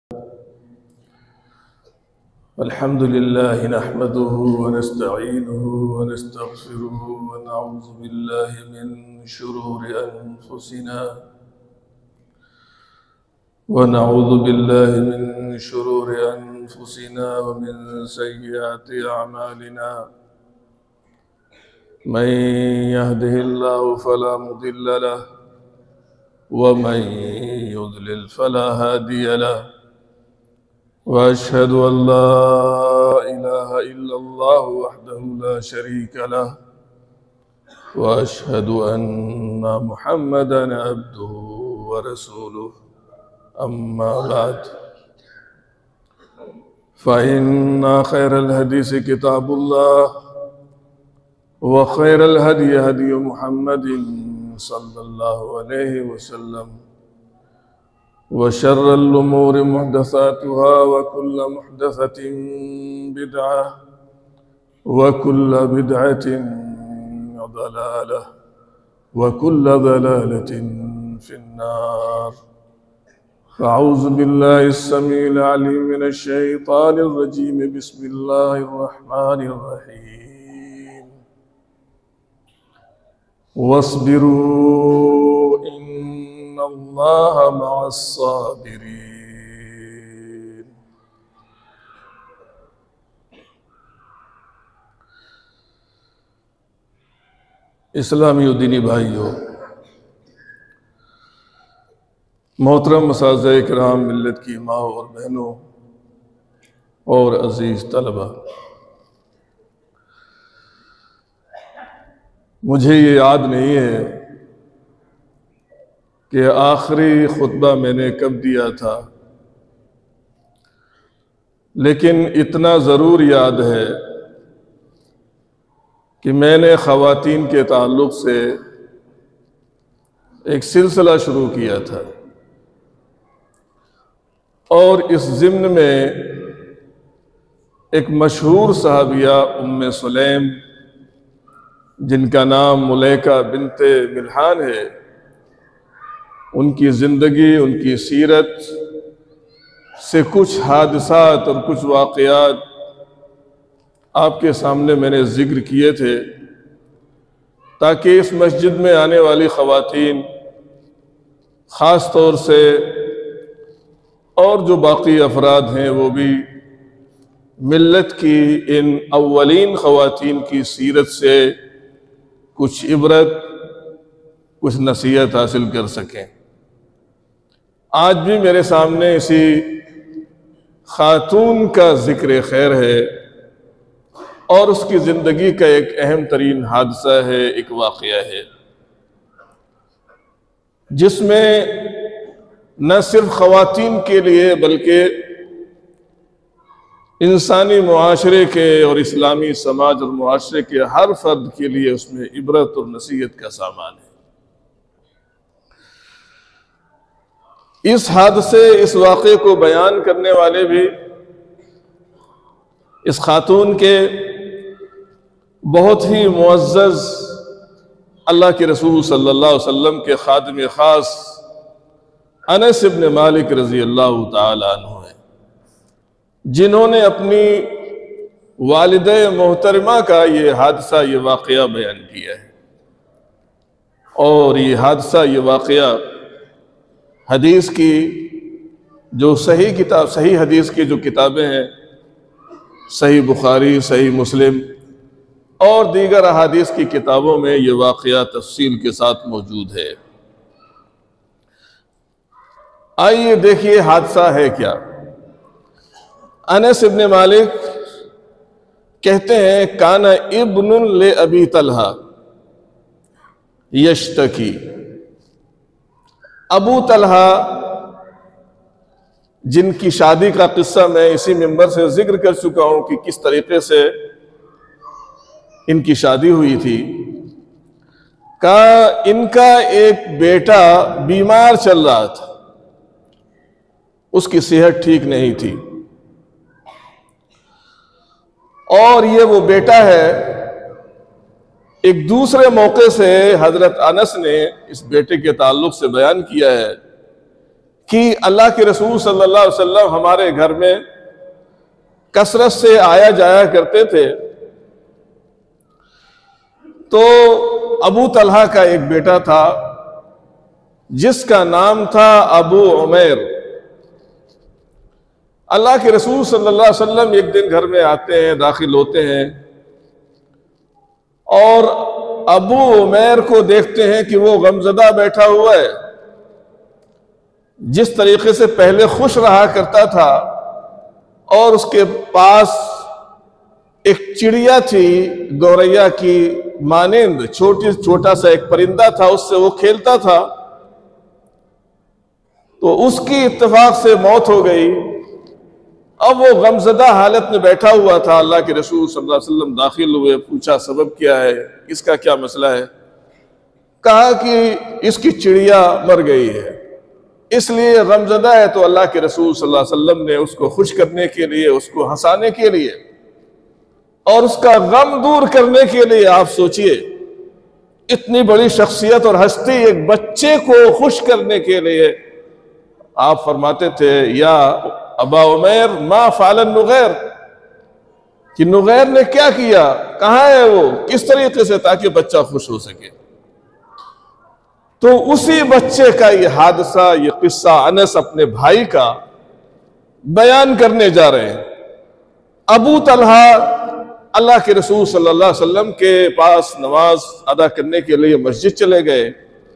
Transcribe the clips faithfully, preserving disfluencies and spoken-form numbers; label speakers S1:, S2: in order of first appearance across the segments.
S1: अल्हम्दुलिल्लाह नहमदुहु व नस्तईनुहु व नस्तगफिरुहु व नऊज़ु बिल्लाहि मिन शुरूरि अनफुसिना व नऊज़ु बिल्लाहि मिन शुरूरि अनफुसिना व मिन सय्यिआति अअमालिना मन यहदिहिल्लाहु फला मुदिल्ल लहु व मन युद्लिल फला हादिय लहु वअशहदु अल्ला इलाहा इल्लल्लाह वहदहु ला शरीका लहु वअशहदु अन्ना मुहम्मदन अब्दुहु व रसूलुहु अम्मा बाद फ़इन्ना खैरल हदीस किताबुल्लाह व खैरल हदी हदी मुहम्मदिन सल्लल्लाहु अलैहि वसल्लम व शर्रल उमूरि मुहदसातुहा व कुल्ल मुहदसतिन बिदअह व कुल्ल बिदअतिन दलालह व कुल्ल दलालतिन फिन्नार। अऊज़ु बिल्लाहि अस्समीइल अलीम मिनश शैतानिर रजीम। बिस्मिल्लाहिर रहमानिर रहीम। वस्बिरू अल्लाह मअस्साबिरीन। इस्लामी और दीनी भाइयों, मोहतरम मसाज़े किराम, मिल्लत की माँ और बहनों और अजीज़ तलबा, मुझे ये याद नहीं है कि आखिरी खुतबा मैंने कब दिया था, लेकिन इतना ज़रूर याद है कि मैंने ख़वातीन के ताल्लुक़ से एक सिलसिला शुरू किया था और इस ज़िम्न में एक मशहूर सहाबिया उम्मे सुलैम, जिनका नाम मुलैका बिनते मिल्हान है, उनकी ज़िंदगी, उनकी सीरत से कुछ हादसात और कुछ वाक़यात आपके सामने मैंने ज़िक्र किए थे, ताकि इस मस्जिद में आने वाली ख़वातीन ख़ास तौर से और जो बाकी अफराद हैं वो भी मिल्लत की इन अव्वलीन ख़वातीन की सीरत से कुछ इबरत, कुछ नसीहत हासिल कर सकें। आज भी मेरे सामने इसी खातून का ज़िक्र खैर है और उसकी ज़िंदगी का एक अहम तरीन हादसा है, एक वाक़या है, जिसमें न सिर्फ ख़वातीन के लिए बल्कि इंसानी मुआशरे के और इस्लामी समाज और मुआशरे के हर फ़र्द के लिए उसमें इबरत और नसीहत का सामान है। इस हादसे, इस वाक़े को बयान करने वाले भी इस खातून के बहुत ही मुअज़्ज़ज़ अल्लाह के रसूल सल्लल्लाहु अलैहि वसल्लम के खादिम ख़ास अनस इब्न मालिक रज़ी अल्लाह ताला अन्हु हैं, जिन्होंने अपनी वालिदा मोहतरमा का ये हादसा, ये वाक़या बयान किया है। और ये हादसा, ये वाक़या हदीस की जो सही किताब, सही हदीस की जो किताबें हैं, सही बुखारी, सही मुस्लिम और दीगर अहादीस की किताबों में ये वाक़या तफसील के साथ मौजूद है। आइए देखिए हादसा है क्या। अनस इब्न मालिक कहते हैं, काना इब्नुन ले अबी तलहा यश्तकी। अबू तलहा, जिनकी शादी का किस्सा मैं इसी मिंबर से जिक्र कर चुका हूं कि किस तरीके से इनकी शादी हुई थी, का इनका एक बेटा बीमार चल रहा था, उसकी सेहत ठीक नहीं थी और ये वो बेटा है। एक दूसरे मौके से हजरत अनस ने इस बेटे के ताल्लुक से बयान किया है कि अल्लाह के रसूल सल्लल्लाहु अलैहि वसल्लम हमारे घर में कसरत से आया जाया करते थे। तो अबू तलहा का एक बेटा था जिसका नाम था अबू उमैर। अल्लाह के रसूल सल्लल्लाहु अलैहि वसल्लम एक दिन घर में आते हैं, दाखिल होते हैं और अबू उमैर को देखते हैं कि वो गमज़दा बैठा हुआ है। जिस तरीके से पहले खुश रहा करता था और उसके पास एक चिड़िया थी गौरैया की मानिंद, छोटी छोटा सा एक परिंदा था, उससे वो खेलता था, तो उसकी इत्तेफाक से मौत हो गई। अब वो गमज़दा हालत में बैठा हुआ था। अल्लाह के रसूल सल्लल्लाहु अलैहि वसल्लम दाखिल हुए, पूछा सबब क्या है, इसका क्या मसला है। कहा कि इसकी चिड़िया मर गई है, इसलिए गमज़दा है। तो अल्लाह के रसूल सल्लल्लाहु अलैहि वसल्लम ने उसको खुश करने के लिए, उसको हंसाने के लिए और उसका गम दूर करने के लिए, आप सोचिए इतनी बड़ी शख्सियत और हस्ती एक बच्चे को खुश करने के लिए, आप फरमाते थे या अबा उमैर मा फ़अल नुगैर, कि नुगैर ने क्या किया, कहाँ है वो, किस तरीके से, ताकि बच्चा खुश हो सके। तो उसी बच्चे का ये हादसा, ये किस्सा अनस अपने भाई का बयान करने जा रहे हैं। अबू तलहा अल्लाह के रसूल सल्लल्लाहु अलैहि वसल्लम के पास नमाज अदा करने के लिए मस्जिद चले गए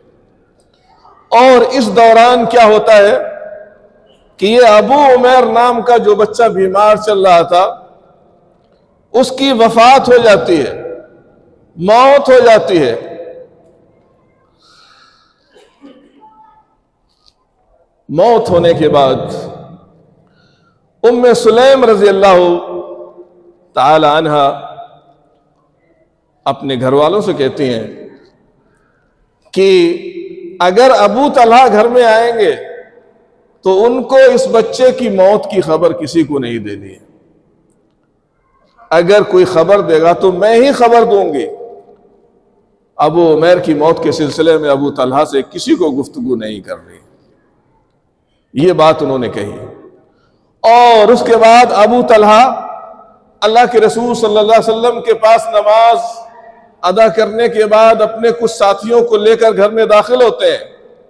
S1: और इस दौरान क्या होता है कि ये अबू उमैर नाम का जो बच्चा बीमार चल रहा था उसकी वफात हो जाती है, मौत हो जाती है। मौत होने के बाद उम्मे सुलैम रजी अल्लाह ताला अन्हा अपने घर वालों से कहती हैं कि अगर अबू तलहा घर में आएंगे तो उनको इस बच्चे की मौत की खबर किसी को नहीं देनी है। अगर कोई खबर देगा तो मैं ही खबर दूंगी। अबू उमैर की मौत के सिलसिले में अबू तलहा से किसी को गुफ्तगू नहीं कर रही, ये बात उन्होंने कही। और उसके बाद अबू तलहा अल्लाह के रसूल सल्लल्लाहु अलैहि वसल्लम के पास नमाज अदा करने के बाद अपने कुछ साथियों को लेकर घर में दाखिल होते हैं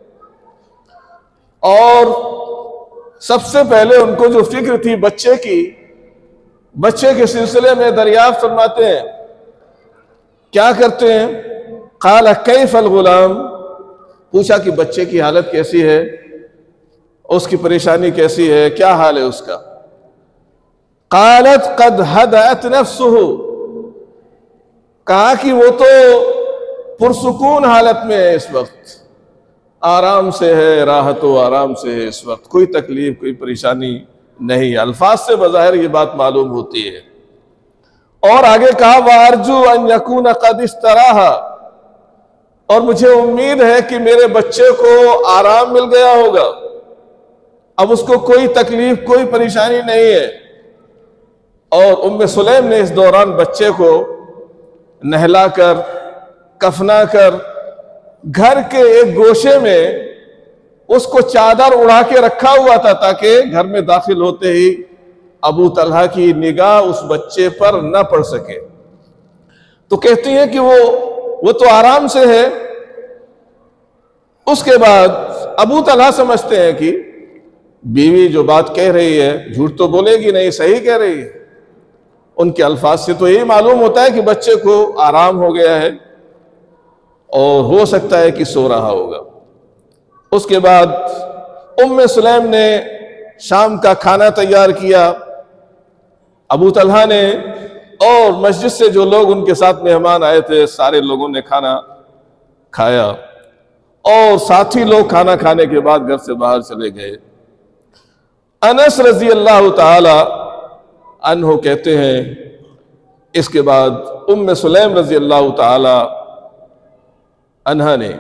S1: और सबसे पहले उनको जो फिक्र थी बच्चे की, बच्चे के सिलसिले में दरियाफ्त फरमाते हैं। क्या करते हैं? क़ाल कैफ़ल गुलाम, पूछा कि बच्चे की हालत कैसी है, उसकी परेशानी कैसी है, क्या हाल है उसका। क़ालत क़द हदअत नफ्सुहु, कहा कि वो तो पुरसुकून हालत में है, इस वक्त आराम से है, राहत व आराम से है, इस वक्त कोई तकलीफ कोई परेशानी नहीं। अल्फाज से बज़ाहिर ये बात मालूम होती है। और आगे कहा वारजू अन यकून क़द इस्तराहा, और मुझे उम्मीद है कि मेरे बच्चे को आराम मिल गया होगा, अब उसको कोई तकलीफ कोई परेशानी नहीं है। और उम्मे सुलैम ने इस दौरान बच्चे को नहलाकर कफना कर घर के एक गोशे में उसको चादर उड़ा के रखा हुआ था ताकि घर में दाखिल होते ही अबू तलहा की निगाह उस बच्चे पर न पड़ सके। तो कहती हैं कि वो वो तो आराम से है। उसके बाद अबू तलहा समझते हैं कि बीवी जो बात कह रही है झूठ तो बोलेगी नहीं, सही कह रही है। उनके अल्फाज से तो यही मालूम होता है कि बच्चे को आराम हो गया है और हो सकता है कि सो रहा होगा। उसके बाद उम्मे सुलैम ने शाम का खाना तैयार किया, अबू तलहा ने, और मस्जिद से जो लोग उनके साथ मेहमान आए थे सारे लोगों ने खाना खाया और साथी लोग खाना खाने के बाद घर से बाहर चले गए। अनस रजी अल्लाह ताला अन्हो कहते हैं इसके बाद उम्मे सुलैम रजी अल्लाह ताला अन्हा ने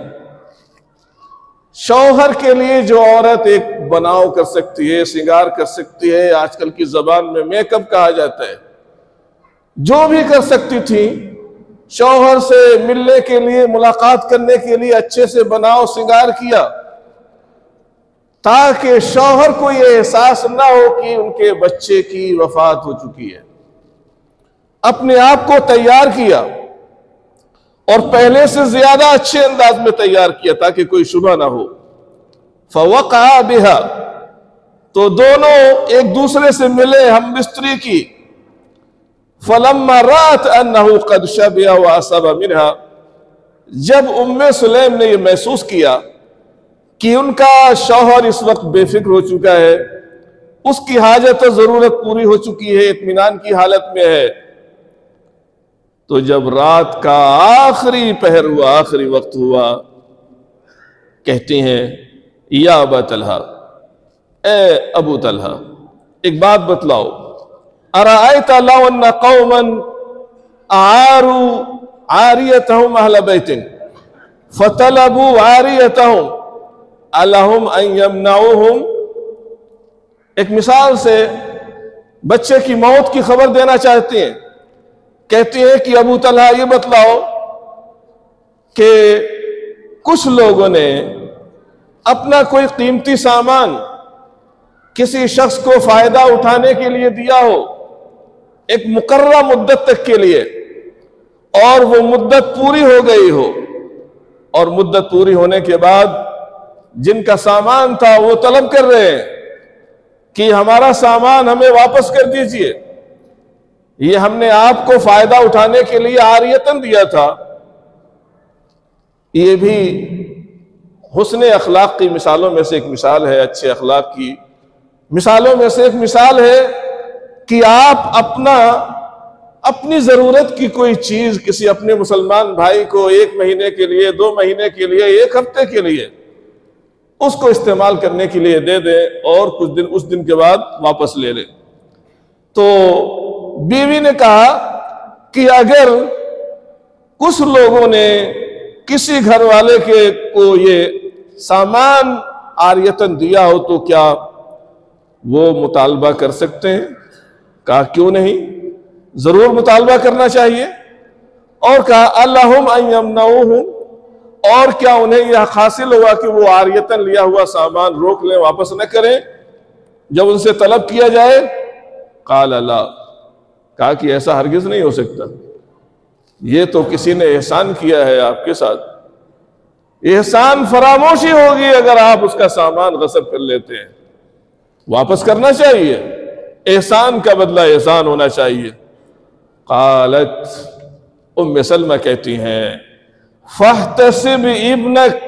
S1: शौहर के लिए जो औरत एक बनाव कर सकती है, श्रृंगार कर सकती है, आजकल की जबान में मेकअप कहा जाता है, जो भी कर सकती थी, शौहर से मिलने के लिए, मुलाकात करने के लिए अच्छे से बनाव श्रृंगार किया। ताकि शौहर को यह एहसास ना हो कि उनके बच्चे की वफात हो चुकी है। अपने आप को तैयार किया और पहले से ज्यादा अच्छे अंदाज में तैयार किया ताकि कोई शुबह ना हो। फवक़अ बिहा, तो दोनों एक दूसरे से मिले हम बिस्तरी की। फलम्मा रात अन्नहु क़द शबिअ व असब मिनहा, जब उम्मे सुलैम ने यह महसूस किया कि उनका शौहर इस वक्त बेफिक्र हो चुका है, उसकी हाजत जरूरत पूरी हो चुकी है, इत्मीनान की हालत में है, तो जब रात का आखिरी पहर हुआ, आखिरी वक्त हुआ, कहती हैं या अबा तलहा, ए अबू तलहा, एक बात बतलाओ, अराअयता लौ अन्ना कौमन आरू आरियतहुम अहल बैतिन फतलबू आरियतहुम अलहुम अन यमनऊहुम। एक मिसाल से बच्चे की मौत की खबर देना चाहती हैं। कहती है कि अबू तलहा ये बतलाओ कि कुछ लोगों ने अपना कोई कीमती सामान किसी शख्स को फायदा उठाने के लिए दिया हो एक मुकर्रर मुद्दत तक के लिए, और वो मुद्दत पूरी हो गई हो, और मुद्दत पूरी होने के बाद जिनका सामान था वो तलब कर रहे हैं कि हमारा सामान हमें वापस कर दीजिए, ये हमने आपको फायदा उठाने के लिए आरियतन दिया था। ये भी हुस्न अखलाक की मिसालों में से एक मिसाल है, अच्छे अखलाक की मिसालों में से एक मिसाल है कि आप अपना अपनी जरूरत की कोई चीज किसी अपने मुसलमान भाई को एक महीने के लिए, दो महीने के लिए, एक हफ्ते के लिए उसको इस्तेमाल करने के लिए दे दें और कुछ दिन उस दिन के बाद वापस ले लें। तो बीवी ने कहा कि अगर कुछ लोगों ने किसी घर वाले के को ये सामान आरियतन दिया हो तो क्या वो मुतालबा कर सकते हैं? कहा क्यों नहीं, जरूर मुतालबा करना चाहिए। और कहा अल्लाहुम अन यमनऊहुम, और क्या उन्हें यह हासिल हुआ कि वो आरियतन लिया हुआ सामान रोक लें, वापस न करें जब उनसे तलब किया जाए? काल अला, कहा कि ऐसा हरगिज नहीं हो सकता, ये तो किसी ने एहसान किया है आपके साथ, एहसान फरामोशी होगी अगर आप उसका सामान गस्ब कर लेते हैं, वापस करना चाहिए, एहसान का बदला एहसान होना चाहिए। कालत, उम्मे सलमा कहती हैं फहतसिब इब्नक,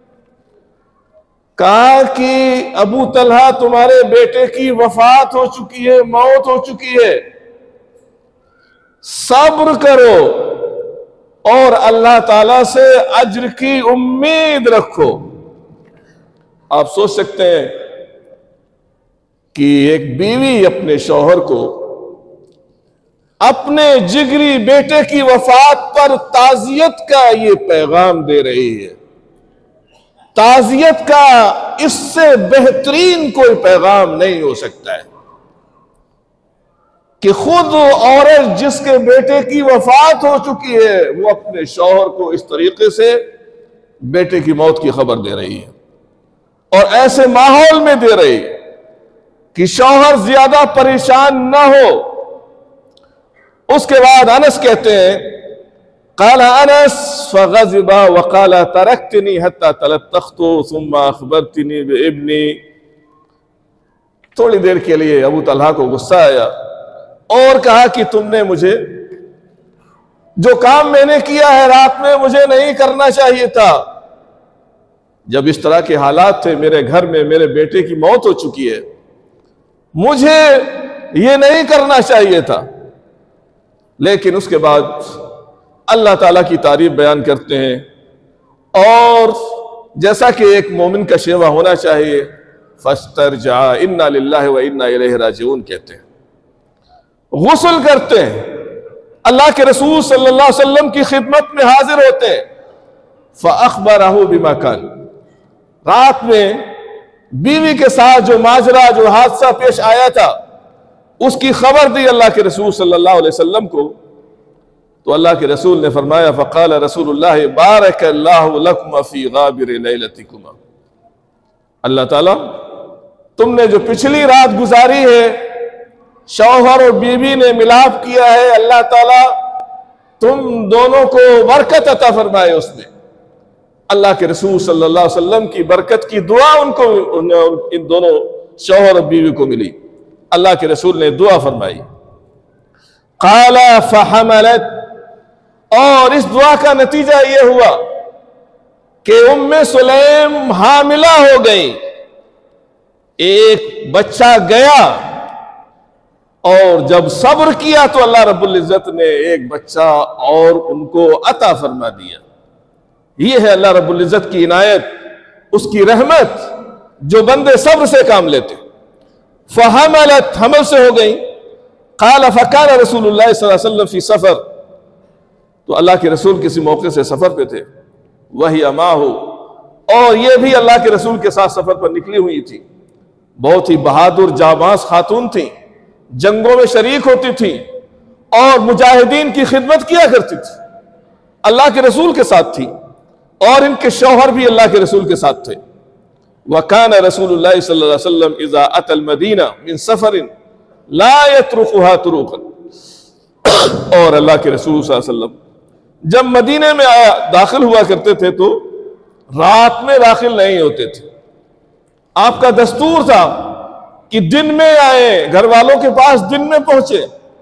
S1: कहा कि अबू तलहा तुम्हारे बेटे की वफात हो चुकी है, मौत हो चुकी है, सब्र करो और अल्लाह ताला से अज्र की उम्मीद रखो। आप सोच सकते हैं कि एक बीवी अपने शौहर को अपने जिगरी बेटे की वफात पर ताजियत का ये पैगाम दे रही है। ताजियत का इससे बेहतरीन कोई पैगाम नहीं हो सकता है कि खुद औरत जिसके बेटे की वफात हो चुकी है वो अपने शौहर को इस तरीके से बेटे की मौत की खबर दे रही है, और ऐसे माहौल में दे रही है कि शौहर ज्यादा परेशान ना हो। उसके बाद अनस कहते हैं काला अनस फग़ज़िबा वक़ाला तरक्तनी हत्ता तलत्तख़्तु सुम्मा अख़बरतनी बिइब्नी। थोड़ी देर के लिए अबू तलहा को गुस्सा आया और कहा कि तुमने मुझे, जो काम मैंने किया है रात में, मुझे नहीं करना चाहिए था। जब इस तरह के हालात थे, मेरे घर में मेरे बेटे की मौत हो चुकी है, मुझे ये नहीं करना चाहिए था। लेकिन उसके बाद अल्लाह ताला की तारीफ बयान करते हैं और जैसा कि एक मोमिन का शेवा होना चाहिए, फस्तरजा इन्ना लिल्लाहि व इन्ना इलैहि राजिऊन कहते हैं, गुस्ल करते हैं, अल्लाह के रसूल सल्लल्लाहु अलैहि वसल्लम की खिदमत में हाजिर होते हैं। फ़अख़बरहु बिमा कान, रात में बीवी के साथ जो माजरा, जो हादसा पेश आया था, उसकी खबर दी अल्लाह के रसूल सल्लल्लाहु अलैहि वसल्लम को। तो अल्लाह के रसूल ने फरमाया फ़क़ाल रसूलुल्लाह बारकल्लाहु लकुमा फ़ी गाबिर लैलतिकुमा, अल्लाह ताला तुमने जो पिछली रात गुजारी है, शौहर और बीवी ने मिलाप किया है, अल्लाह ताला तुम दोनों को बरकत अता फरमाए उसमें। अल्लाह के रसूल सल्लल्लाहु अलैहि वसल्लम की बरकत की दुआ उनको उन, इन दोनों शौहर और बीवी को मिली। अल्लाह के रसूल ने दुआ फरमाई। काला फहमलत, और इस दुआ का नतीजा यह हुआ कि उम्मे सुलैम हामिला हो गई। एक बच्चा गया और जब सब्र किया तो अल्लाह रब्बुल इज्जत ने एक बच्चा और उनको अता फरमा दिया। यह है अल्लाह रब्बुल इज्जत की इनायत, उसकी रहमत, जो बंदे सब्र से काम लेते। फहमलत, हमल से हो गई। काला फकान रसूलुल्लाह सल्लल्लाहु अलैहि वसल्लम फी सफर, तो अल्लाह के रसूल किसी मौके से सफर पे थे। वही अमा हो, और यह भी अल्लाह के रसूल के साथ सफर पर निकली हुई थी। बहुत ही बहादुर जाबाज खातून थी, जंगों में शरीक होती थी और मुजाहिदीन की खिदमत किया करती थी। अल्लाह के रसूल के साथ थी और इनके शौहर भी अल्लाह के रसूल के साथ थे। वकान रसूलुल्लाह सल्लल्लाहु अलैहि वसल्लम इज़ा अतल मदीना मिन सफरिन ला यत्रुकुहा तुरुकन, और अल्लाह के रसूल सल्लल्लाहु अलैहि वसल्लम जब मदीने में आया दाखिल हुआ करते थे तो रात में दाखिल नहीं होते थे। आपका दस्तूर था कि दिन में आए, घर वालों के पास दिन में पहुंचे,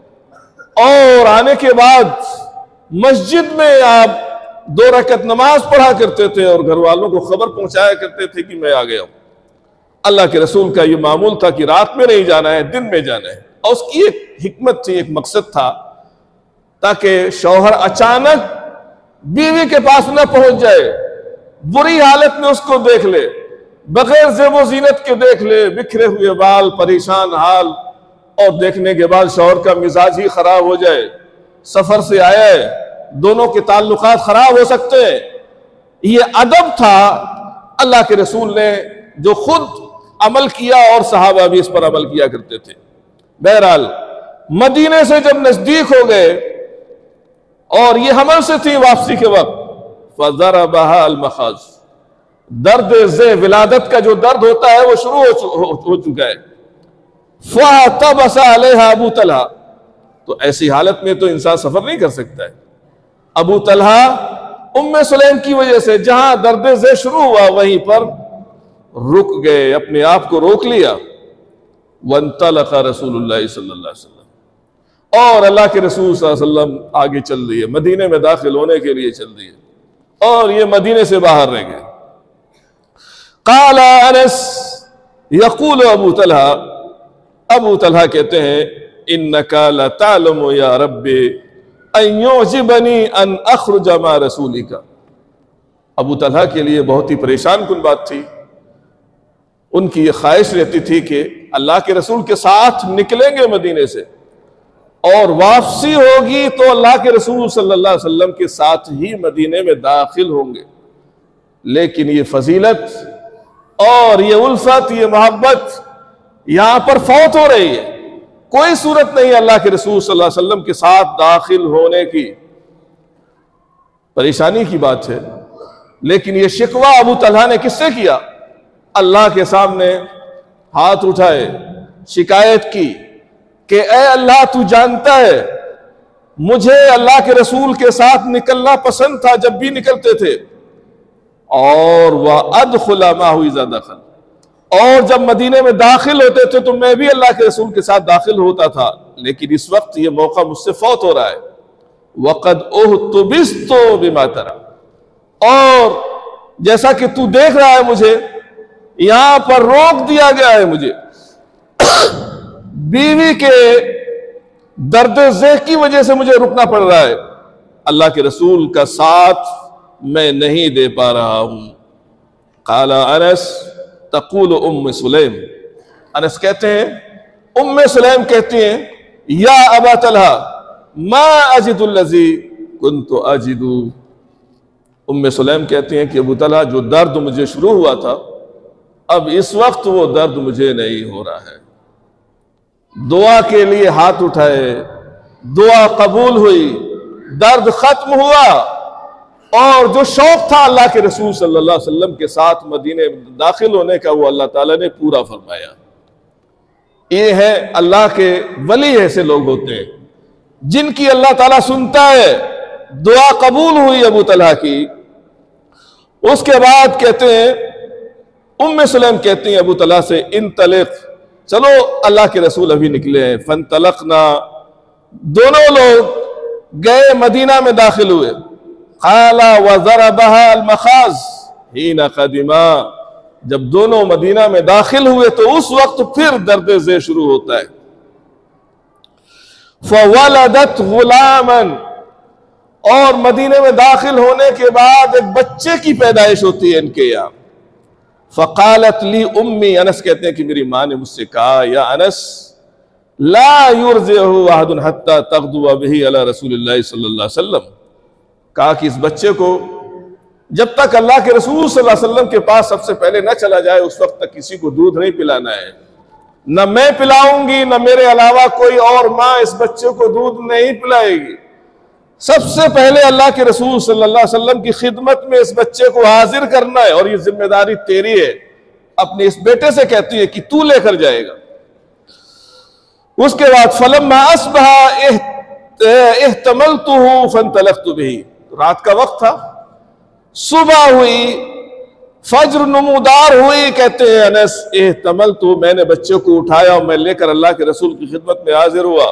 S1: और आने के बाद मस्जिद में आप दो रकत नमाज पढ़ा करते थे और घर वालों को खबर पहुंचाया करते थे कि मैं आ गया हूं। अल्लाह के रसूल का यह मामूल था कि रात में नहीं जाना है, दिन में जाना है। और उसकी एक हिकमत थी, एक मकसद था, ताकि शौहर अचानक बीवी के पास न पहुंच जाए, बुरी हालत में उसको देख ले, बगैर ज़ेबो ज़ीनत के देख ले, बिखरे हुए बाल, परेशान हाल, और देखने के बाद शौहर का मिजाज ही खराब हो जाए। सफर से आया है, दोनों के ताल्लुकात खराब हो सकते हैं। ये अदब था अल्लाह के रसूल ने जो खुद अमल किया और सहाबा भी इस पर अमल किया करते थे। बहरहाल मदीने से जब नजदीक हो गए और ये हमल से थी वापसी के वक्त, फज़रबहा अल-मखाज़, दर्द ज़े विलादत का जो दर्द होता है वो शुरू हो, हो, हो चुका है। फ़अतबसा अलैहा अबू तलहा, तो ऐसी हालत में तो इंसान सफर नहीं कर सकता है। अबू तलहा उम्मे सुलैम की वजह से जहां दर्द ज़े शुरू हुआ वहीं पर रुक गए, अपने आप को रोक लिया। वंतलका रसूलुल्लाह सल्लल्लाहु अलैहि वसल्लम, और अल्लाह के रसूल सल्लल्लाहु अलैहि वसल्लम आगे चल दिए, मदीने में दाखिल होने के लिए चल दिए, और ये मदीने से बाहर रह गए। काला अनस यक़ूल अबू तलहा, अबू तलहा कहते हैं, इन्नका लतअलमु या रब्बी अन युअजिबनी अन अखरुज मा रसूलिका। अबू तलहा के लिए बहुत ही परेशान कुन बात थी। उनकी ये ख्वाहिश रहती थी कि अल्लाह के रसूल के साथ निकलेंगे मदीने से, और वापसी होगी तो अल्लाह के रसूल सल्लल्लाहु अलैहि वसल्लम के साथ ही मदीने में दाखिल होंगे। लेकिन ये फजीलत और ये उल्फत, ये मोहब्बत यहां पर फौत हो रही है। कोई सूरत नहीं अल्लाह के रसूल सल्लल्लाहु अलैहि वसल्लम के साथ दाखिल होने की। परेशानी की बात है। लेकिन ये शिकवा अबू तलहा ने किससे किया? अल्लाह के सामने हाथ उठाए, शिकायत की कि ए अल्लाह, तू जानता है मुझे अल्लाह के रसूल के साथ निकलना पसंद था जब भी निकलते थे, और वह अदखुला माहु इज़ा दखल, और जब मदीने में दाखिल होते थे तो मैं भी अल्लाह के रसूल के साथ दाखिल होता था। लेकिन इस वक्त यह मौका मुझसे फौत हो रहा है। वक़द उहतुबिस्तु बिमा तरा, और जैसा कि तू देख रहा है मुझे यहां पर रोक दिया गया है, मुझे बीवी के दर्द ज़े की वजह से मुझे रुकना पड़ रहा है। अल्लाह के रसूल का साथ मैं नहीं दे पा रहा हूं। काला अनस तक़ूल उम्म सुलैम, अनस कहते हैं, उम्म सुलैम कहती हैं, या अबा तलहा मा अजिदुल्लज़ी कुन्तु अजिदु। उम्म सुलैम कहती हैं कि अबू तलहा, जो दर्द मुझे शुरू हुआ था अब इस वक्त वो दर्द मुझे नहीं हो रहा है। दुआ के लिए हाथ उठाए, दुआ कबूल हुई, दर्द खत्म हुआ, और जो शौक था अल्लाह के रसूल सल्लल्लाहु अलैहि वसल्लम के साथ मदीने दाखिल होने का, वो अल्लाह ताला ने पूरा फरमाया। ये है अल्लाह के वली, ऐसे लोग होते हैं जिनकी अल्लाह ताला सुनता है। दुआ कबूल हुई अबू तलहा की। उसके बाद कहते हैं, उम्मे सुलैम कहती हैं अबू तलहा से, इन तलिक, चलो अल्लाह के रसूल अभी निकले हैं। फन तलकना, दोनों लोग गए, मदीना में दाखिल हुए। खाला व ज़रबहा अल-मखाज़ हीना क़दिमा, जब दोनों मदीना में दाखिल हुए तो उस वक्त फिर दर्द ज़े शुरू होता है। फ़वलदत गुलामन, और मदीने में दाखिल होने के बाद एक बच्चे की पैदाइश होती है इनके यहाँ। फ़क़ालत ली उम्मी, अनस कहते हैं कि मेरी माँ ने मुझसे कहा, या अनस ला युरज़िहु अहदुन हत्ता तग़दुवा बिही अला रसूलिल्लाहि सल्लल्लाहु अलैहि वसल्लम, कहा कि इस बच्चे को जब तक अल्लाह के रसूल सल्लल्लाहु अलैहि वसल्लम के पास सबसे पहले न चला जाए उस वक्त तक किसी को दूध नहीं पिलाना है। न मैं पिलाऊंगी, न मेरे अलावा कोई और माँ इस बच्चे को दूध नहीं पिलाएगी। सबसे पहले अल्लाह के रसूल सल्लल्लाहु अलैहि वसल्लम की खिदमत में इस बच्चे को हाजिर करना है, और ये जिम्मेदारी तेरी है। अपने इस बेटे से कहती है कि तू लेकर जाएगा। उसके बाद फलम्मा अस्बहा इहतमलतुहु फंतलक्तु बिही, रात का वक्त था, सुबह हुई, फज्र नमूदार हुई। कहते हैं अनस, इहतमलतु, मैंने बच्चे को उठाया और मैं लेकर अल्लाह के रसूल की खिदमत में हाजिर हुआ।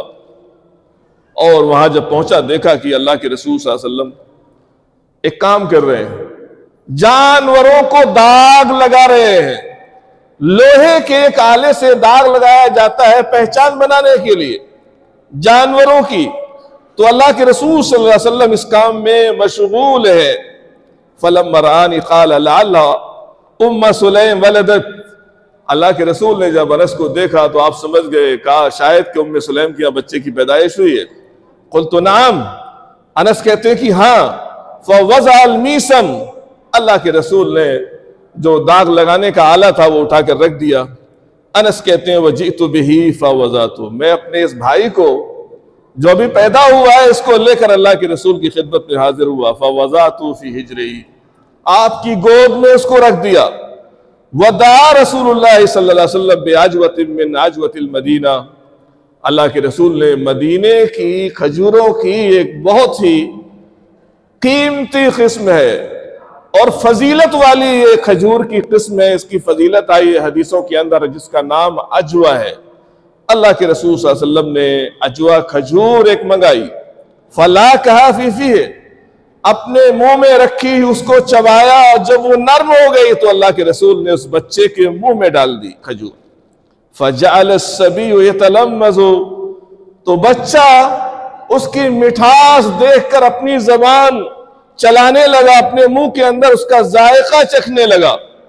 S1: और वहां जब पहुंचा देखा कि अल्लाह के रसूल सल्लल्लाहु अलैहि वसल्लम एक काम कर रहे हैं, जानवरों को दाग लगा रहे हैं। लोहे के एक आले से दाग लगाया जाता है पहचान बनाने के लिए जानवरों की। तो अल्लाह के रसूल सल्लल्लाहु अलैहि वसल्लम इस काम में मशगूल है। फलम्मा रानी क़ाल लअल्ला उम्म सुलैम वलदत, अल्लाह के रसूल ने जब अनस को देखा तो आप समझ गए, कहा शायद कि उम्मे सुलैम के यहाँ बच्चे की पैदाइश हुई है। क़ुल्तु नअम, अनस कहते हैं कि हाँ। फ़वज़अल मीसम, अल्लाह के रसूल ने जो दाग लगाने का आला था वो उठाकर रख दिया। अनस कहते हैं वजीतु बिही फ़वज़अतु, मैं अपने इस भाई को जो अभी पैदा हुआ है इसको लेकर अल्लाह के रसूल की खिदमत में हाजिर हुआ। फ़वज़अतु फ़ी हिज्रिही, आपकी गोद में उसको रख दिया। वदा रसूलुल्लाह सल्लल्लाहु अलैहि वसल्लम बिअजवतिन मिन अजवतिल मदीना, अल्लाह के रसूल ने मदीने की खजूरों की एक बहुत ही कीमती किस्म है और फजीलत वाली ये खजूर की किस्म है। इसकी फजीलत आई है हदीसों के अंदर, जिसका नाम अजवा है। अल्लाह के रसूल सल्लल्लाहु अलैहि वसल्लम ने अजवा खजूर एक मंगाई। फला कहा फीफी है, अपने मुंह में रखी, उसको चबाया, जब वो नर्म हो गई तो अल्लाह के रसूल ने उस बच्चे के मुंह में डाल दी खजूर। फजअल सबिय्यु यतलम्मज़ु, तो बच्चा उसकी मिठास देखकर अपनी जबान चलाने लगा, अपने मुंह के अंदर उसका जायका चखने लगा।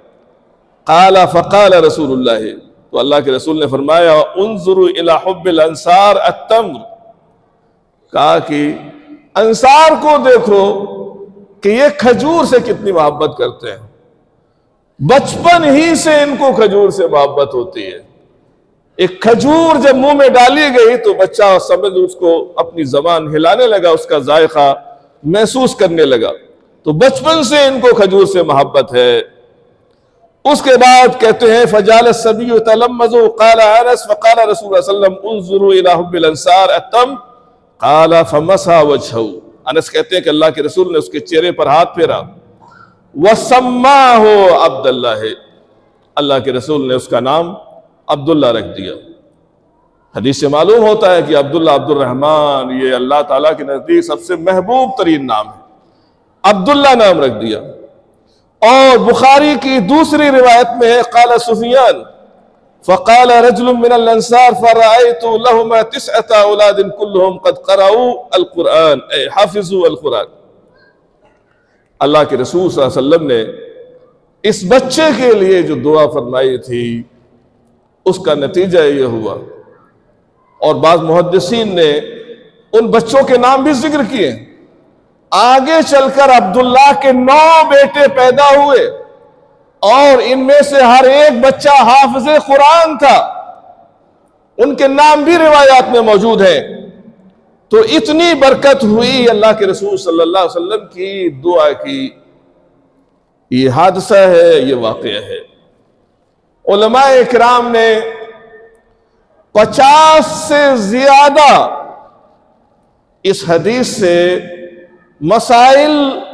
S1: क़ाला फ़क़ाल रसूलुल्लाह, तो अल्लाह के रसूल ने फरमाया उन्ज़ुरु इला हुब्बिल अंसार अत्तम्र, कहा कि अंसार को देखो कि ये खजूर से कितनी मोहब्बत करते हैं। बचपन ही से इनको खजूर से मोहब्बत होती है। एक खजूर जब मुंह में डाली गई तो बच्चा समझ उसको अपनी जबान हिलाने लगा, उसका जायका महसूस करने लगा। तो बचपन से इनको खजूर से मोहब्बत है। उसके बाद कहते हैं फजाल सबिय्यु यतलम्मज़ु, क़ाला अनस फ़क़ाल रसूलुल्लाह सल्लल्लाहु अलैहि वसल्लम उन्ज़ुरु इला हुब्बिल अंसार अत्तम, क़ाला फ़मसा वजहू, अनस कहते हैं कि अल्लाह के रसूल ने उसके चेहरे पर हाथ फेरा। वसम्माहु अब्दुल्लाह, अल्लाह के रसूल ने उसका नाम अब्दुल्ला रख दिया। हदीस से मालूम होता है कि अब्दुल्ला अब्दुल रहमान ये अल्लाह ताला के नजदीक सबसे महबूब तरीन नाम है। अब्दुल्ला नाम रख दिया। और बुखारी की दूसरी रिवायत में है क़ाला सुफियान फ़क़ाल रजुलुम मिनल अंसार फ़रअयतु लहुमा तिस्अता औलादिन कुल्लुहुम क़द क़रअू अल क़ुरआन ए हाफ़िज़ू अल क़ुरआन, अल्लाह के रसूल सल्लल्लाहु अलैहि वसल्लम ने इस बच्चे के लिए जो दुआ फरमाई थी उसका नतीजा यह हुआ। और बाद मुहद्दिसीन ने उन बच्चों के नाम भी जिक्र किए। आगे चलकर अब्दुल्लाह के नौ बेटे पैदा हुए और इनमें से हर एक बच्चा हाफिज़े कुरान था। उनके नाम भी रिवायात में मौजूद है। तो इतनी बरकत हुई अल्लाह के रसूल सल्लल्लाहु अलैहि वसल्लम की दुआ की। ये हादसा है, ये वाक़या है। उलमाए इकराम ने पचास से ज्यादा इस हदीस से मसाइल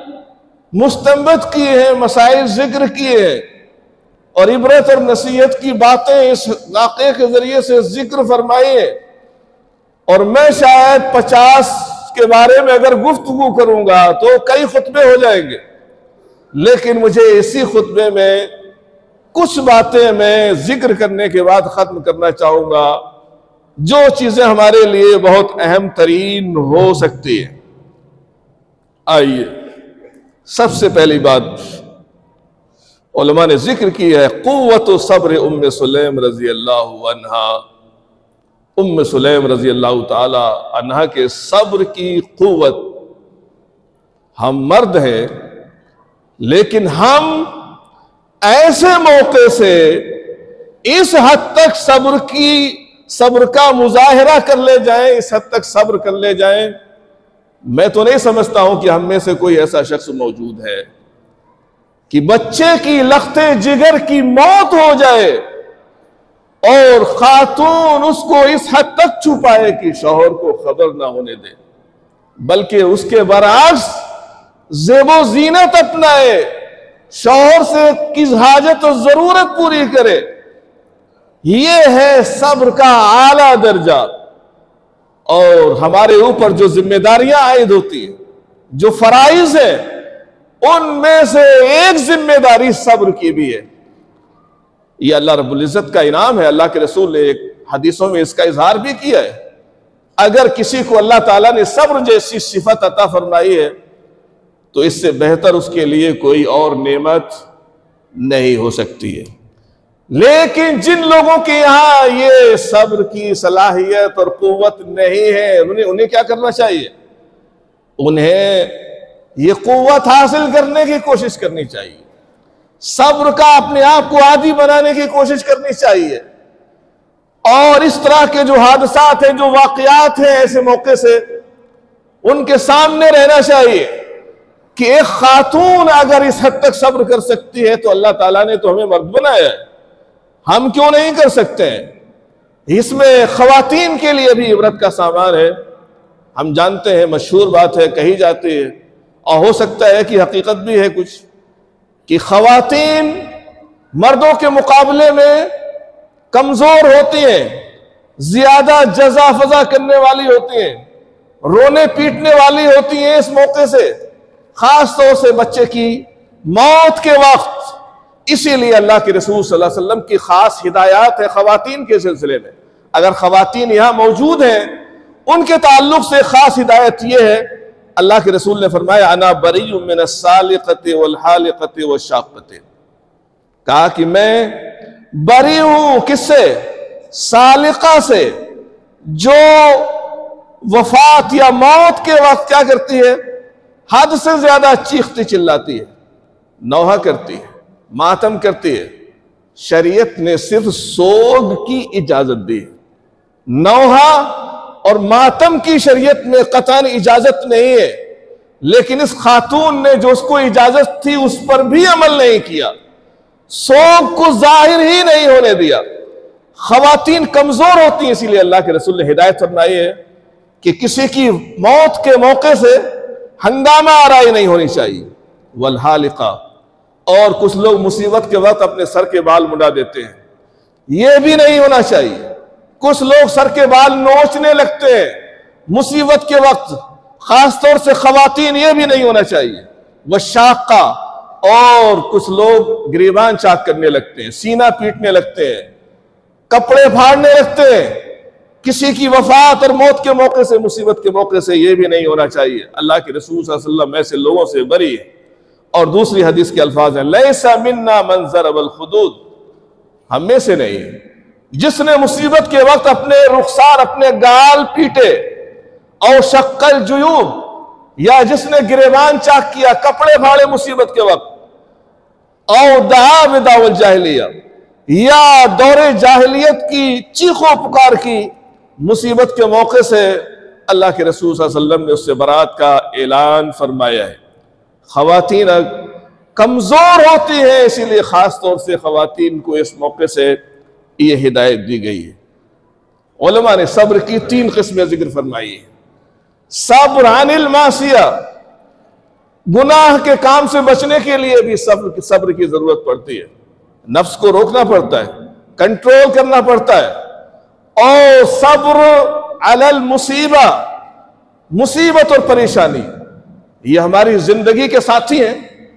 S1: मुस्तंबत किए हैं, मसाइल जिक्र किए हैं और इबरत और नसीहत की बातें इस वाक़े के जरिए से जिक्र फरमाई है। और मैं शायद पचास के बारे में अगर गुफ्तगू करूंगा तो कई खुतबे हो जाएंगे, लेकिन मुझे इसी खुतबे में कुछ बातें मैं जिक्र करने के बाद खत्म करना चाहूंगा, जो चीजें हमारे लिए बहुत अहम तरीन हो सकती है। आइए, सबसे पहली बात उलमा ने जिक्र की है कुव्वत सब्र उम्मे सुलैम रजी अल्लाह अन्हा। उम्मे सुलैम रजी अल्लाह ताला अन्हा के सब्र की कुव्वत। हम मर्द हैं, लेकिन हम ऐसे मौके से इस हद तक सब्र की सब्र का मुजाहिरा कर ले जाएं, इस हद तक सब्र कर ले जाएं। मैं तो नहीं समझता हूं कि हम में से कोई ऐसा शख्स मौजूद है कि बच्चे की लख्ते जिगर की मौत हो जाए और खातून उसको इस हद तक छुपाए कि शौहर को खबर ना होने दे, बल्कि उसके बरअक्स ज़ेबो ज़ीनत अपनाए, शौहर से किस हाजत और जरूरत पूरी करे। यह है सब्र का आला दर्जा। और हमारे ऊपर जो जिम्मेदारियां आयद होती है, जो फराइज है, उनमें से एक जिम्मेदारी सब्र की भी है। यह अल्लाह रब्बुल इज्जत का इनाम है। अल्लाह के रसूल ने एक हदीसों में इसका इजहार भी किया है। अगर किसी को अल्लाह ताला ने सब्र जैसी सिफत अता फरमाई है तो इससे बेहतर उसके लिए कोई और नेमत नहीं हो सकती है। लेकिन जिन लोगों के यहां ये सब्र की सलाहियत और कुव्वत नहीं है, उन्हें उन्हें क्या करना चाहिए? उन्हें ये कुव्वत हासिल करने की कोशिश करनी चाहिए, सब्र का अपने आप को आदी बनाने की कोशिश करनी चाहिए। और इस तरह के जो हादसात हैं, जो वाकयात हैं, ऐसे मौके से उनके सामने रहना चाहिए कि एक खातून अगर इस हद तक सब्र कर सकती है तो अल्लाह ताला ने तो हमें मर्द बनाया है, हम क्यों नहीं कर सकते हैं? इसमें खवातीन के लिए भी इबरत का सामान है। हम जानते हैं, मशहूर बात है, कही जाती है और हो सकता है कि हकीकत भी है कुछ, कि खवातीन मर्दों के मुकाबले में कमजोर होती हैं, ज्यादा जजा फजा करने वाली होती हैं, रोने पीटने वाली होती हैं। इस मौके से खास तौर से बच्चे की मौत के वक्त, इसीलिए अल्लाह के रसूल सल्लल्लाहु अलैहि वसल्लम की खास हिदायत है खवातीन के सिलसिले में। अगर खवातीन यहां मौजूद हैं, उनके ताल्लुक से खास हिदायत यह है, अल्लाह के रसूल ने फरमाया अना बरीउम मिनस सालिक़ति वल हालिक़ति वश्शाक़ति, कहा कि मैं बरी हूं किससे? सालिका से, जो वफात या मौत के वक्त क्या करती है? हद से ज्यादा चीखती चिल्लाती है, नौहा करती है, मातम करती है। शरीयत ने सिर्फ सोग की इजाजत दी है, नौहा और मातम की शरीयत में कतन इजाजत नहीं है। लेकिन इस खातून ने जो उसको इजाजत थी उस पर भी अमल नहीं किया, सोग को जाहिर ही नहीं होने दिया। खवातीन कमजोर होती हैं, इसीलिए अल्लाह के रसूल ने हिदायत फरमाई है कि किसी की मौत के मौके से हंगामा आराई नहीं होनी चाहिए। वल हालिका, और कुछ लोग मुसीबत के वक्त अपने सर के बाल मुड़ा देते हैं, यह भी नहीं होना चाहिए। कुछ लोग सर के बाल नोचने लगते हैं मुसीबत के वक्त, खासतौर से खवातीन, यह भी नहीं होना चाहिए। वशाका, और कुछ लोग गिरीबान चाक करने लगते हैं, सीना पीटने लगते हैं, कपड़े फाड़ने लगते हैं। किसी की वफात और मौत के मौके से, मुसीबत के मौके से, यह भी नहीं होना चाहिए। अल्लाह के रसूल सल्लल्लाहु अलैहि वसल्लम ऐसे लोगों से बरी है। और दूसरी हदीस के अल्फाज हैं लैसा मिन्ना मन ज़रबल खुदूद, हम में से नहीं जिसने मुसीबत के वक्त अपने रुखसार, अपने गाल पीटे, और शक्कल जुयूब, या जिसने गिरेबान चाक किया, कपड़े फाड़े मुसीबत के वक्त, और दआ बिदावल जाहिलिया, या दौरे जाहिलियत की चीखों पुकार की मुसीबत के मौके से, अल्लाह के रसूल सल्लल्लाहु अलैहि वसल्लम ने उससे बरात का ऐलान फरमाया है। ख़वातीन कमज़ोर होती है, इसीलिए ख़ास तौर से ख़वातीन को इस मौके से ये हिदायत दी गई है। उलमा ने सब्र की तीन किस्में जिक्र फरमाई है। सब्र अनिल मासिया, गुनाह के काम से बचने के लिए भी सब्र सब्र की जरूरत पड़ती है। नफ्स को रोकना पड़ता है, कंट्रोल करना पड़ता है। और सब्र अलल मुसीबा, मुसीबत और परेशानी ये हमारी जिंदगी के साथी हैं।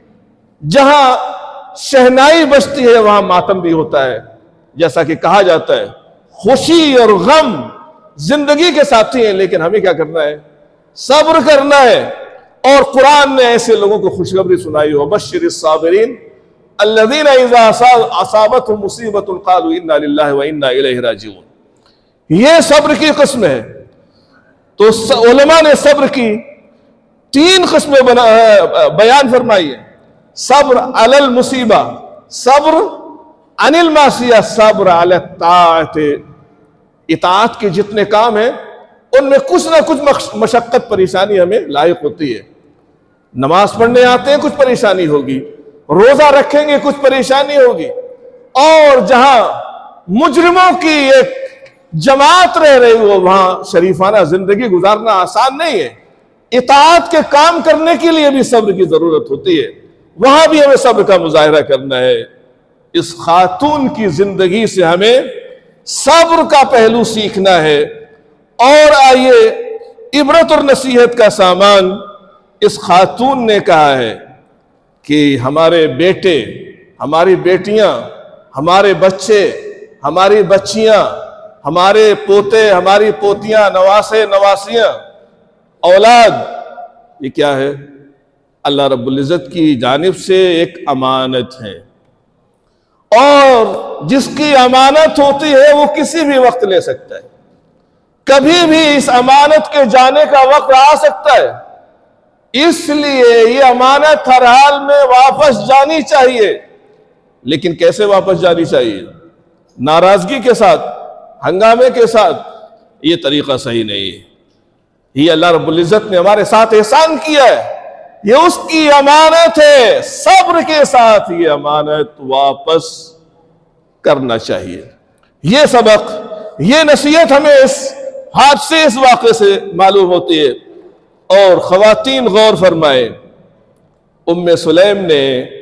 S1: जहां शहनाई बजती है वहां मातम भी होता है। जैसा कि कहा जाता है खुशी और गम जिंदगी के साथी हैं, लेकिन हमें क्या करना है? सब्र करना है। और कुरान ने ऐसे लोगों को खुशखबरी सुनाई हो, बश्शिरिस साबिरीन अल्लज़ीना इज़ा असाबतहुम मुसीबतुन क़ालू इन्ना लिल्लाहि व इन्ना इलैहि राजिऊन। ये सब्र की किस्म है। तो उलमा ने सब्र की तीन किस्में बयान फरमाई है। सब्र अलल मुसीबा, सब्र अनिल मासिया, सब्र अल ताअत। इताअत के जितने काम हैं उनमें कुछ ना कुछ मशक्कत परेशानी हमें लायक होती है। नमाज पढ़ने आते हैं, कुछ परेशानी होगी। रोजा रखेंगे, कुछ परेशानी होगी। और जहां मुजरिमों की एक जमात रह रही हो, वहां शरीफाना जिंदगी गुजारना आसान नहीं है। इताअत के काम करने के लिए भी सब्र की जरूरत होती है, वहां भी हमें सब्र का मुजाहिरा करना है। इस खातून की जिंदगी से हमें सब्र का पहलू सीखना है। और आइए, इबरत और नसीहत का सामान इस खातून ने कहा है कि हमारे बेटे, हमारी बेटियां, हमारे बच्चे, हमारी बच्चियां, हमारे पोते, हमारी पोतियां, नवासे नवासियां, औलाद, ये क्या है? अल्लाह रब्बुल इज़्ज़त की जानिब से एक अमानत है। और जिसकी अमानत होती है वो किसी भी वक्त ले सकता है। कभी भी इस अमानत के जाने का वक्त आ सकता है। इसलिए ये अमानत हर हाल में वापस जानी चाहिए। लेकिन कैसे वापस जानी चाहिए? नाराजगी के साथ, हंगामे के साथ? ये तरीका सही नहीं है। ये अल्लाह रब्बुल इज़्ज़त ने हमारे साथ एहसान किया है, ये उसकी अमानत है। सब्र के साथ ये अमानत वापस करना चाहिए। ये सबक, ये नसीहत हमें इस हादसे, इस वाक़े से मालूम होती है। और ख़वातीन गौर फरमाए, उम्मे सुलैम ने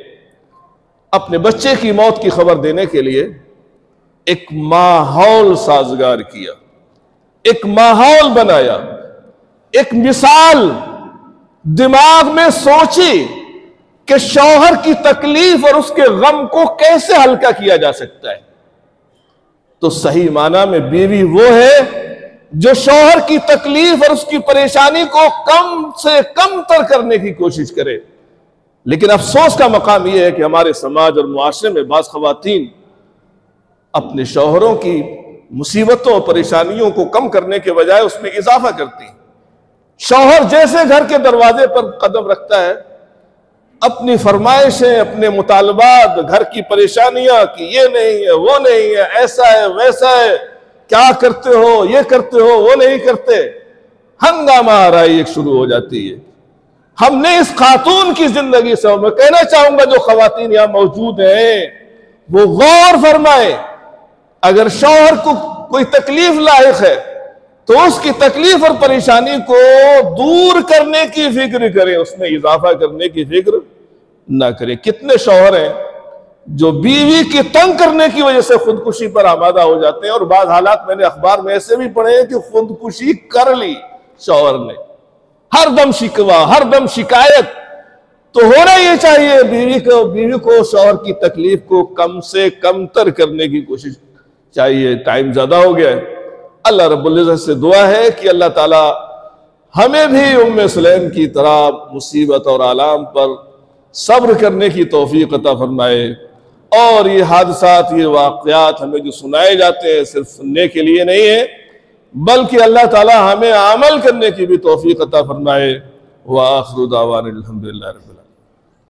S1: अपने बच्चे की मौत की खबर देने के लिए एक माहौल साजगार किया, एक माहौल बनाया, एक मिसाल दिमाग में सोची कि शौहर की तकलीफ और उसके गम को कैसे हल्का किया जा सकता है। तो सही माना में बीवी वो है जो शौहर की तकलीफ और उसकी परेशानी को कम से कम तर करने की कोशिश करे। लेकिन अफसोस का मकाम यह है कि हमारे समाज और मुआशरे में बाज़ ख़वातीन अपने शौहरों की मुसीबतों और परेशानियों को कम करने के बजाय उसमें इजाफा करती हैं। शौहर जैसे घर के दरवाजे पर कदम रखता है, अपनी फरमाइशें, अपने मुतालबात, घर की परेशानियां कि ये नहीं है, वो नहीं है, ऐसा है, वैसा है, क्या करते हो, ये करते हो, वो नहीं करते, हंगामा आराई एक शुरू हो जाती है। हमने इस खातून की जिंदगी से, मैं कहना चाहूंगा जो खवातीन यहां मौजूद हैं वो गौर फरमाए। अगर शौहर को कोई तकलीफ लायक है तो उसकी तकलीफ और परेशानी को दूर करने की फिक्र करें, उसमें इजाफा करने की फिक्र ना करें। कितने शौहर हैं जो बीवी की तंग करने की वजह से खुदकुशी पर आमादा हो जाते हैं। और बाद हालात मैंने अखबार में ऐसे भी पढ़े हैं कि खुदकुशी कर ली शौहर ने। हर दम शिकवा, हर दम शिकायत। तो होना ये चाहिए बीवी को बीवी को शौहर की तकलीफ को कम से कम तर करने की कोशिश चाहिए। टाइम ज्यादा हो गया है। अल्लाह रब्बुल इज़्ज़त से दुआ है कि अल्लाह ताला हमें भी उम्मे सुलैम की तरह मुसीबत और आलाम पर सब्र करने की तौफीक अता फरमाए। और ये हादसात, ये वाक़यात हमें जो सुनाए जाते हैं सिर्फ सुनने के लिए नहीं है, बल्कि अल्लाह ताला हमें अमल करने की भी तौफीक अता फरमाए। व आखिरु दावाना अल्हम्दुलिल्लाहि रब्बिल आलमीन।